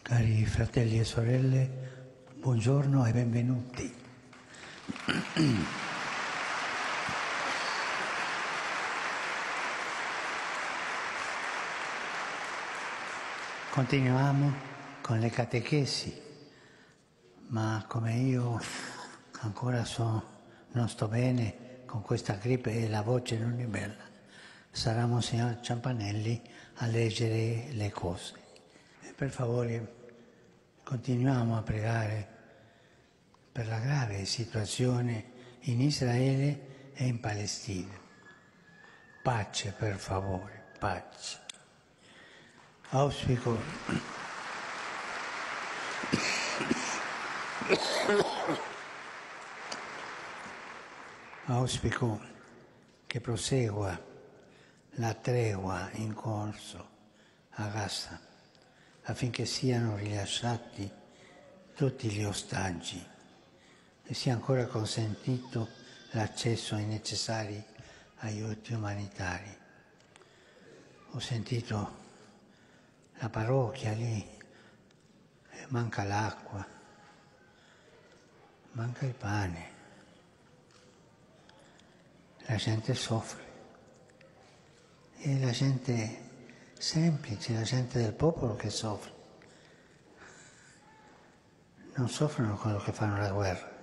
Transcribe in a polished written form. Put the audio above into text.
Cari fratelli e sorelle, buongiorno e benvenuti. Continuiamo con le catechesi, ma come io ancora non sto bene con questa gripe e la voce non è bella, sarà Monsignor Ciampanelli a leggere le cose. E per favore continuiamo a pregare per la grave situazione in Israele e in Palestina. Pace, per favore, pace. Auspico che prosegua la tregua in corso a Gaza affinché siano rilasciati tutti gli ostaggi e sia ancora consentito l'accesso ai necessari aiuti umanitari. Ho sentito la parrocchia lì, manca l'acqua, manca il pane, la gente soffre e la gente semplice, la gente del popolo che soffre. Non soffrono quello che fanno la guerra.